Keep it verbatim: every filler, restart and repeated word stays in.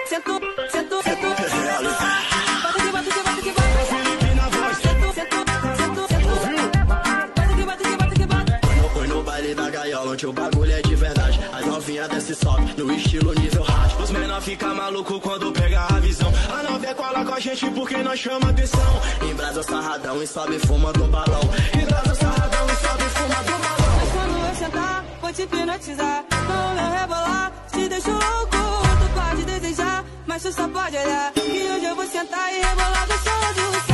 sentou, sentou, sentou. Bate que bate que bate que bate. Felipe na voz. Sentou, sentou, sentou, sentou. Bate que bate que bate que bate. Foi no baile da gaiola onde o bagulho é de verdade. As novinhas desce e sobe no estilo nível hard. Os menor fica maluco quando pega a visão. A novinha cola com a gente porque nós chama atenção. Embrasa o sarradão e sobe e fuma do balão. Embrasa o sarradão e sobe e fuma do balão. Mas quando eu sentar, vou te hipnotizar. Quando eu rebolar, te deixo louco. Tu pode desejar, mas tu só pode olhar. E hoje eu vou sentar e rebolar gostoso.